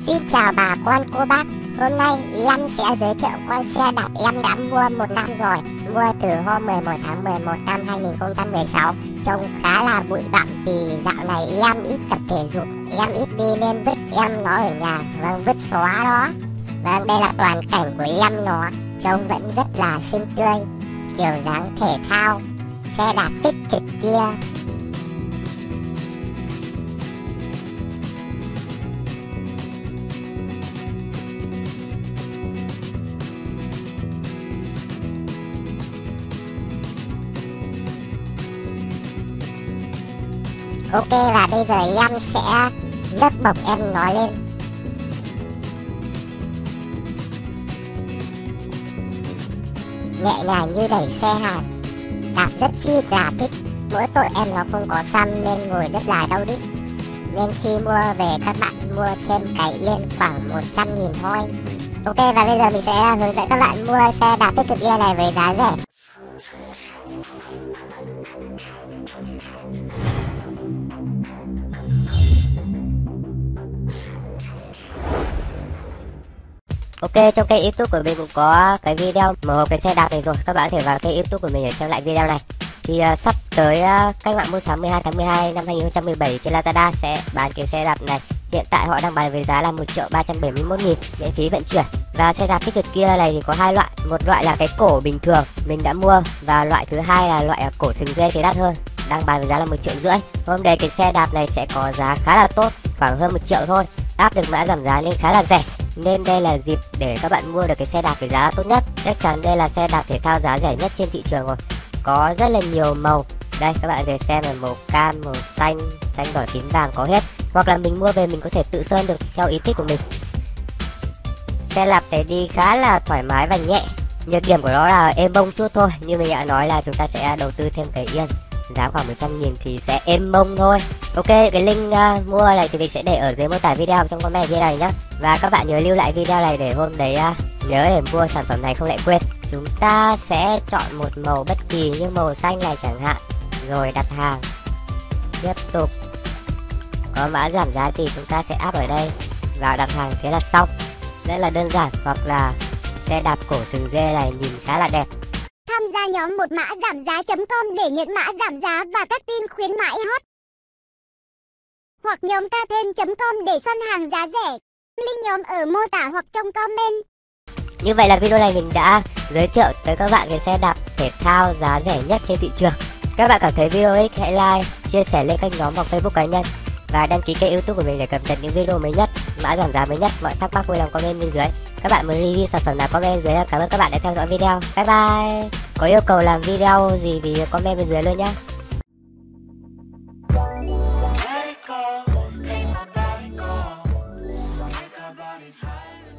Xin chào bà con cô bác. Hôm nay em sẽ giới thiệu con xe đạp em đã mua 1 năm rồi. Mua từ hôm 11 tháng 11 năm 2016. Trông khá là bụi bặm vì dạo này em ít tập thể dục, em ít đi nên vứt em nó ở nhà. Vâng, vứt xóa đó. Vâng, đây là toàn cảnh của em nó. Trông vẫn rất là xinh tươi, kiểu dáng thể thao, xe đạp tích trực kia. Ok, và bây giờ em sẽ nhấc bổng em nó lên. Nhẹ nhàng như đẩy xe hàng, đạp rất chi là thích. Mỗi tội em nó không có xăm nên ngồi rất là đau đít. Nên khi mua về các bạn mua thêm cái yên khoảng 100.000 thôi. Ok, và bây giờ mình sẽ hướng dẫn các bạn mua xe đạp tích cực kia này với giá rẻ. Ok, trong kênh YouTube của mình cũng có cái video mở hộp cái xe đạp này rồi. Các bạn có thể vào kênh YouTube của mình để xem lại video này. Thì sắp tới cách mạng mua sắm 12 tháng 12 năm 2017 trên Lazada sẽ bán cái xe đạp này. Hiện tại họ đang bán với giá là 1.371.000 miễn phí vận chuyển. Và xe đạp tích cực kia này thì có hai loại. Một loại là cái cổ bình thường mình đã mua, và loại thứ hai là loại cổ sừng dê thì đắt hơn, đang bán với giá là 1,5 triệu. Hôm nay cái xe đạp này sẽ có giá khá là tốt, khoảng hơn 1 triệu thôi. Áp được mã giảm giá nên khá là rẻ. Nên đây là dịp để các bạn mua được cái xe đạp với giá tốt nhất. Chắc chắn đây là xe đạp thể thao giá rẻ nhất trên thị trường rồi. Có rất là nhiều màu. Đây các bạn có thể xem là màu cam, màu xanh, xanh đỏ tím vàng có hết. Hoặc là mình mua về mình có thể tự sơn được theo ý thích của mình. Xe đạp này đi khá là thoải mái và nhẹ. Nhược điểm của nó là êm bông chút thôi. Như mình đã nói là chúng ta sẽ đầu tư thêm cái yên, giá khoảng 100.000 thì sẽ êm mông thôi. Ok, cái link mua này thì mình sẽ để ở dưới mô tả video trong comment video này nhé. Và các bạn nhớ lưu lại video này để hôm đấy nhớ để mua sản phẩm này không lại quên. Chúng ta sẽ chọn một màu bất kỳ như màu xanh này chẳng hạn, rồi đặt hàng. Tiếp tục có mã giảm giá thì chúng ta sẽ áp ở đây, vào đặt hàng, thế là xong. Rất là đơn giản. Hoặc là xe đạp cổ sừng dê này nhìn khá là đẹp. Tham gia nhóm một mã giảm giá.com để nhận mã giảm giá và các tin khuyến mãi hot. Hoặc nhóm ta thêm.com để săn hàng giá rẻ. Link nhóm ở mô tả hoặc trong comment. Như vậy là video này mình đã giới thiệu tới các bạn cái xe đạp thể thao giá rẻ nhất trên thị trường. Các bạn cảm thấy video ích hãy like, chia sẻ lên kênh nhóm hoặc Facebook cá nhân và đăng ký kênh YouTube của mình để cập nhật những video mới nhất, mã giảm giá mới nhất. Mọi thắc mắc vui lòng comment bên dưới. Các bạn muốn review sản phẩm nào comment bên dưới. Cảm ơn các bạn đã theo dõi video. Bye bye. Có yêu cầu làm video gì thì comment bên dưới luôn nhé. Let it go, ain't nobody go. Make our bodies higher.